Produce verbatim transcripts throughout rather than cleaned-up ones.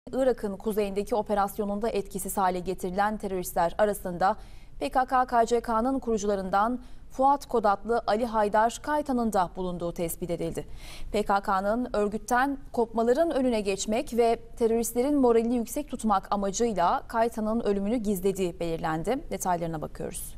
Irak'ın kuzeyindeki operasyonunda etkisiz hale getirilen teröristler arasında P K K K C K'nın kurucularından Fuat Kod adlı Ali Haydar Kaytan'ın da bulunduğu tespit edildi. P K K'nın örgütten kopmaların önüne geçmek ve teröristlerin moralini yüksek tutmak amacıyla Kaytan'ın ölümünü gizlediği belirlendi. Detaylarına bakıyoruz.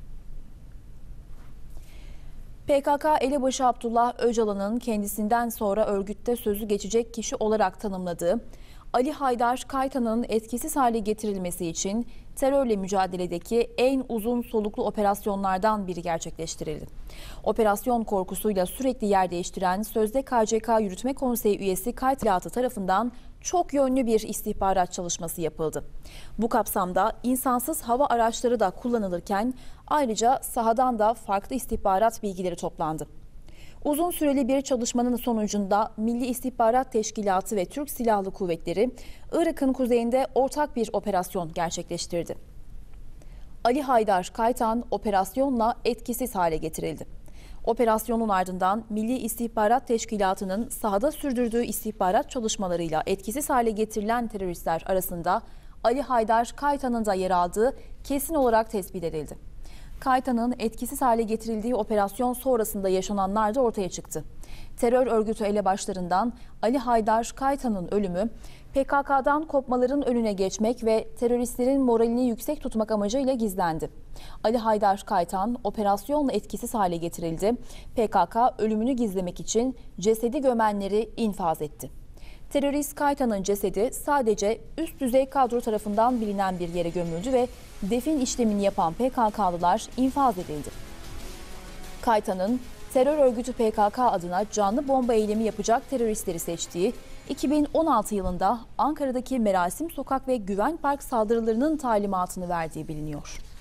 P K K elebaşı Abdullah Öcalan'ın kendisinden sonra örgütte sözü geçecek kişi olarak tanımladığı Ali Haydar Kaytan'ın etkisiz hale getirilmesi için terörle mücadeledeki en uzun soluklu operasyonlardan biri gerçekleştirildi. Operasyon korkusuyla sürekli yer değiştiren sözde K C K Yürütme Konseyi üyesi Kaytilatı tarafından çok yönlü bir istihbarat çalışması yapıldı. Bu kapsamda insansız hava araçları da kullanılırken ayrıca sahadan da farklı istihbarat bilgileri toplandı. Uzun süreli bir çalışmanın sonucunda Milli İstihbarat Teşkilatı ve Türk Silahlı Kuvvetleri Irak'ın kuzeyinde ortak bir operasyon gerçekleştirdi. Ali Haydar Kaytan operasyonla etkisiz hale getirildi. Operasyonun ardından Milli İstihbarat Teşkilatı'nın sahada sürdürdüğü istihbarat çalışmalarıyla etkisiz hale getirilen teröristler arasında Ali Haydar Kaytan'ın da yer aldığı kesin olarak tespit edildi. Kaytan'ın etkisiz hale getirildiği operasyon sonrasında yaşananlar da ortaya çıktı. Terör örgütü elebaşlarından Ali Haydar Kaytan'ın ölümü, P K K'dan kopmaların önüne geçmek ve teröristlerin moralini yüksek tutmak amacıyla gizlendi. Ali Haydar Kaytan operasyonla etkisiz hale getirildi. P K K ölümünü gizlemek için cesedi gömenleri infaz etti. Terörist Kaytan'ın cesedi sadece üst düzey kadro tarafından bilinen bir yere gömüldü ve defin işlemini yapan P K K'lılar infaz edildi. Kaytan'ın terör örgütü P K K adına canlı bomba eylemi yapacak teröristleri seçtiği iki bin on altı yılında Ankara'daki Merasim Sokak ve Güven Park saldırılarının talimatını verdiği biliniyor.